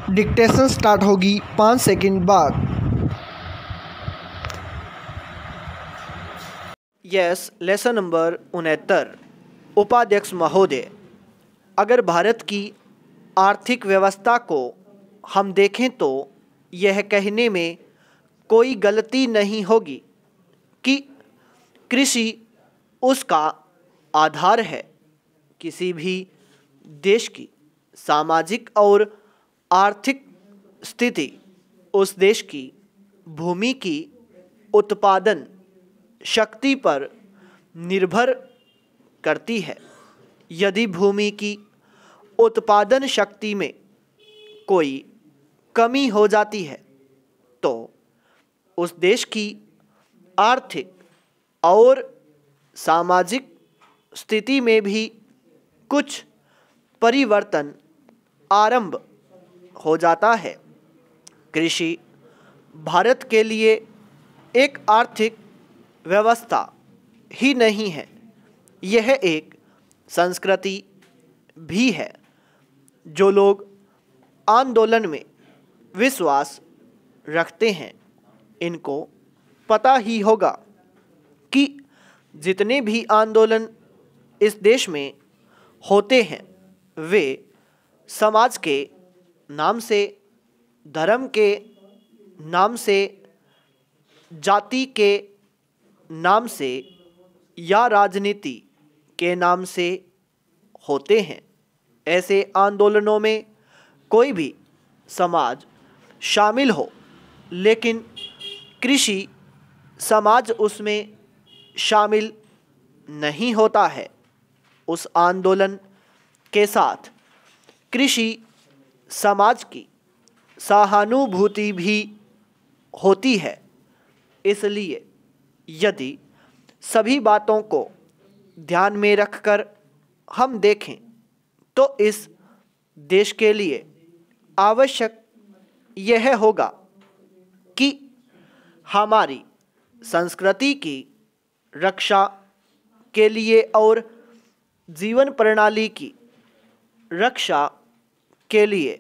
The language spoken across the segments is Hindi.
डिक्टेशन स्टार्ट होगी 5 सेकंड बाद। Yes, lesson number 69। उपाध्यक्ष महोदय, अगर भारत की आर्थिक व्यवस्था को हम देखें तो यह कहने में कोई गलती नहीं होगी कि कृषि उसका आधार है। किसी भी देश की सामाजिक और आर्थिक स्थिति उस देश की भूमि की उत्पादन शक्ति पर निर्भर करती है। यदि भूमि की उत्पादन शक्ति में कोई कमी हो जाती है तो उस देश की आर्थिक और सामाजिक स्थिति में भी कुछ परिवर्तन आरंभ हो जाता है। कृषि भारत के लिए एक आर्थिक व्यवस्था ही नहीं है, यह एक संस्कृति भी है। जो लोग आंदोलन में विश्वास रखते हैं, इनको पता ही होगा कि जितने भी आंदोलन इस देश में होते हैं वे समाज के नाम से, धर्म के नाम से, जाति के नाम से या राजनीति के नाम से होते हैं। ऐसे आंदोलनों में कोई भी समाज शामिल हो, लेकिन कृषि समाज उसमें शामिल नहीं होता है। उस आंदोलन के साथ कृषि समाज की सहानुभूति भी होती है। इसलिए यदि सभी बातों को ध्यान में रखकर हम देखें तो इस देश के लिए आवश्यक यह होगा कि हमारी संस्कृति की रक्षा के लिए और जीवन प्रणाली की रक्षा के लिए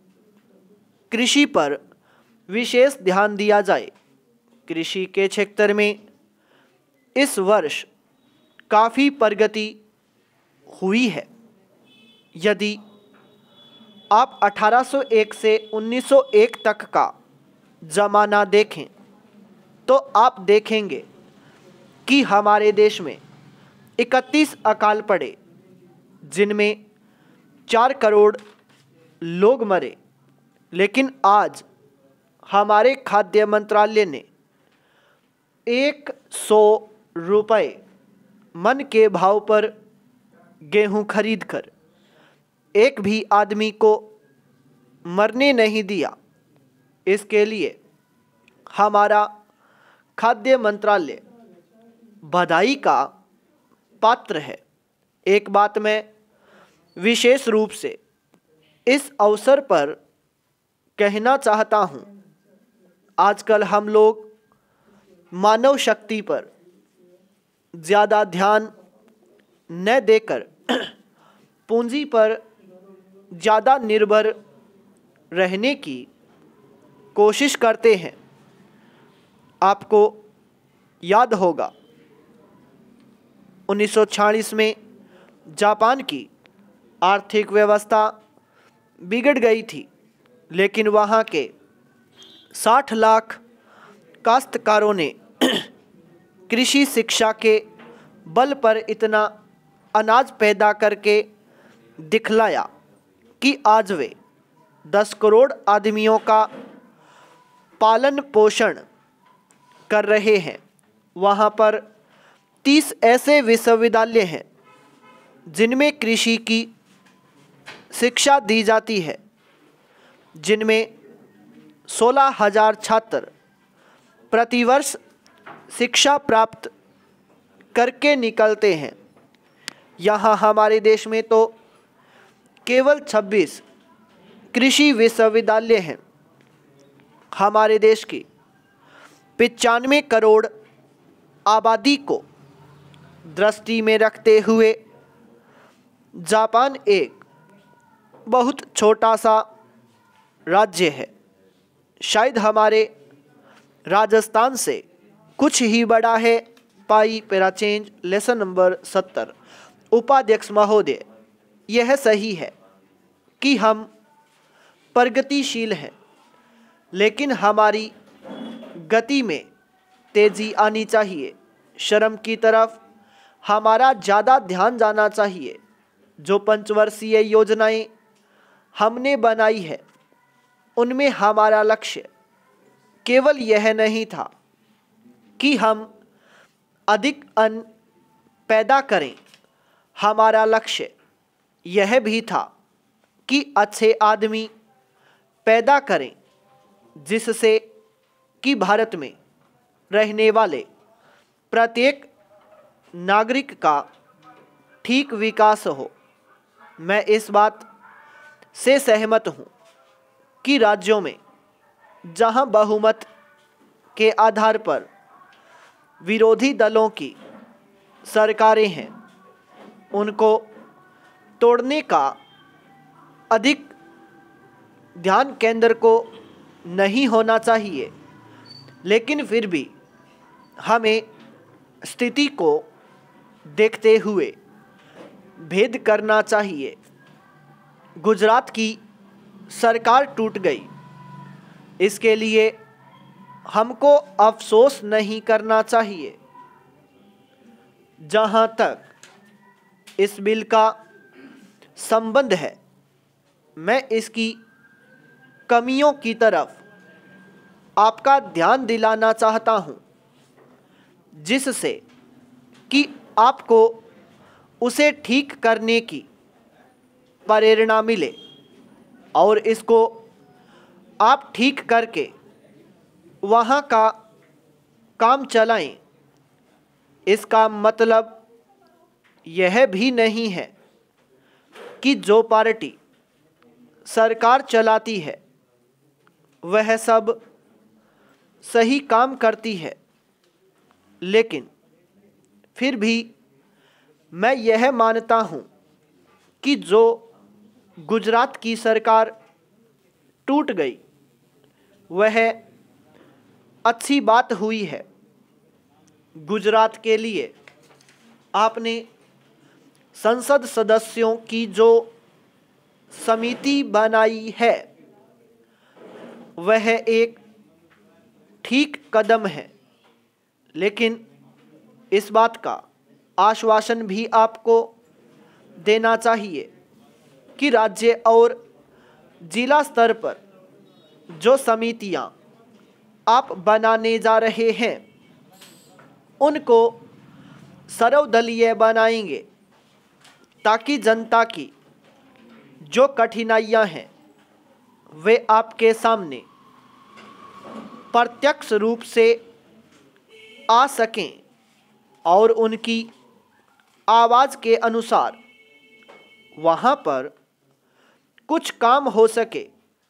कृषि पर विशेष ध्यान दिया जाए। कृषि के क्षेत्र में इस वर्ष काफ़ी प्रगति हुई है। यदि आप 1801 से 1901 तक का ज़माना देखें तो आप देखेंगे कि हमारे देश में 31 अकाल पड़े, जिनमें 4 करोड़ लोग मरे। लेकिन आज हमारे खाद्य मंत्रालय ने 100 रुपये मन के भाव पर गेहूं खरीदकर एक भी आदमी को मरने नहीं दिया। इसके लिए हमारा खाद्य मंत्रालय बधाई का पात्र है। एक बात मैं विशेष रूप से इस अवसर पर कहना चाहता हूँ, आजकल हम लोग मानव शक्ति पर ज़्यादा ध्यान न देकर पूंजी पर ज़्यादा निर्भर रहने की कोशिश करते हैं। आपको याद होगा 1946 में जापान की आर्थिक व्यवस्था बिगड़ गई थी, लेकिन वहाँ के 60 लाख काश्तकारों ने कृषि शिक्षा के बल पर इतना अनाज पैदा करके दिखलाया कि आज वे 10 करोड़ आदमियों का पालन पोषण कर रहे हैं। वहाँ पर 30 ऐसे विश्वविद्यालय हैं जिनमें कृषि की शिक्षा दी जाती है, जिनमें 16,000 छात्र प्रतिवर्ष शिक्षा प्राप्त करके निकलते हैं। यहाँ हमारे देश में तो केवल 26 कृषि विश्वविद्यालय हैं। हमारे देश की 95 करोड़ आबादी को दृष्टि में रखते हुए जापान एक बहुत छोटा सा राज्य है, शायद हमारे राजस्थान से कुछ ही बड़ा है। पाई पैरा चेंज लेसन नंबर 70। उपाध्यक्ष महोदय, यह सही है कि हम प्रगतिशील हैं, लेकिन हमारी गति में तेजी आनी चाहिए। श्रम की तरफ हमारा ज़्यादा ध्यान जाना चाहिए। जो पंचवर्षीय योजनाएं हमने बनाई है, उनमें हमारा लक्ष्य केवल यह नहीं था कि हम अधिक अन्न पैदा करें, हमारा लक्ष्य यह भी था कि अच्छे आदमी पैदा करें, जिससे कि भारत में रहने वाले प्रत्येक नागरिक का ठीक विकास हो। मैं इस बात से सहमत हूँ कि राज्यों में जहाँ बहुमत के आधार पर विरोधी दलों की सरकारें हैं, उनको तोड़ने का अधिक ध्यान केंद्र को नहीं होना चाहिए, लेकिन फिर भी हमें स्थिति को देखते हुए भेद करना चाहिए। गुजरात की सरकार टूट गई, इसके लिए हमको अफसोस नहीं करना चाहिए। जहाँ तक इस बिल का संबंध है, मैं इसकी कमियों की तरफ आपका ध्यान दिलाना चाहता हूँ, जिससे कि आपको उसे ठीक करने की प्रेरणा मिले और इसको आप ठीक करके वहाँ का काम चलाएं। इसका मतलब यह भी नहीं है कि जो पार्टी सरकार चलाती है वह सब सही काम करती है, लेकिन फिर भी मैं यह मानता हूँ कि जो गुजरात की सरकार टूट गई वह अच्छी बात हुई है। गुजरात के लिए आपने संसद सदस्यों की जो समिति बनाई है वह एक ठीक कदम है, लेकिन इस बात का आश्वासन भी आपको देना चाहिए कि राज्य और जिला स्तर पर जो समितियां आप बनाने जा रहे हैं उनको सर्वदलीय बनाएंगे, ताकि जनता की जो कठिनाइयां हैं वे आपके सामने प्रत्यक्ष रूप से आ सकें और उनकी आवाज़ के अनुसार वहाँ पर कुछ काम हो सके।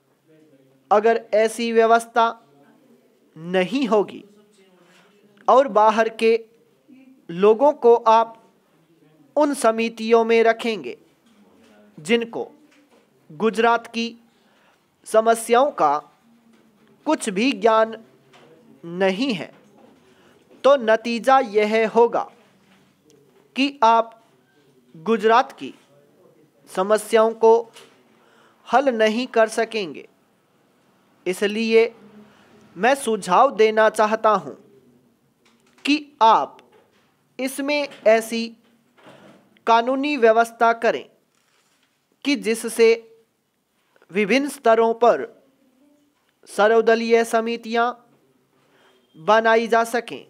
अगर ऐसी व्यवस्था नहीं होगी और बाहर के लोगों को आप उन समितियों में रखेंगे जिनको गुजरात की समस्याओं का कुछ भी ज्ञान नहीं है, तो नतीजा यह होगा कि आप गुजरात की समस्याओं को हल नहीं कर सकेंगे। इसलिए मैं सुझाव देना चाहता हूं कि आप इसमें ऐसी कानूनी व्यवस्था करें कि जिससे विभिन्न स्तरों पर सर्वदलीय समितियां बनाई जा सकें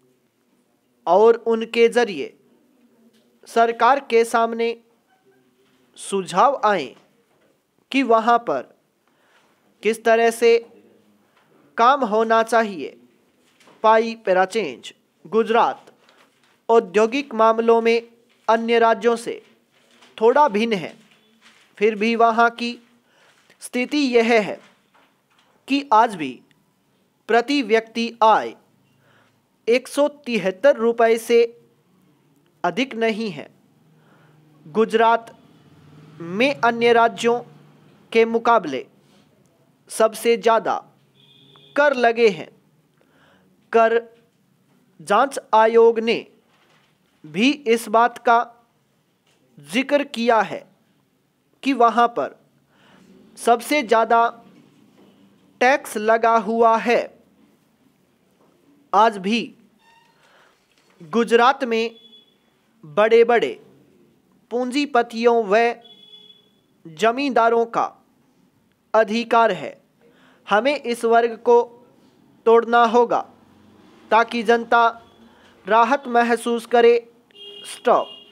और उनके जरिए सरकार के सामने सुझाव आए कि वहाँ पर किस तरह से काम होना चाहिए। पाई पैरा चेंज गुजरात औद्योगिक मामलों में अन्य राज्यों से थोड़ा भिन्न है, फिर भी वहाँ की स्थिति यह है कि आज भी प्रति व्यक्ति आय 173 रुपये से अधिक नहीं है। गुजरात में अन्य राज्यों के मुकाबले सबसे ज़्यादा कर लगे हैं। कर जांच आयोग ने भी इस बात का जिक्र किया है कि वहाँ पर सबसे ज़्यादा टैक्स लगा हुआ है। आज भी गुजरात में बड़े बड़े पूंजीपतियों व जमींदारों का अधिकार है। हमें इस वर्ग को तोड़ना होगा ताकि जनता राहत महसूस करे। स्टॉप।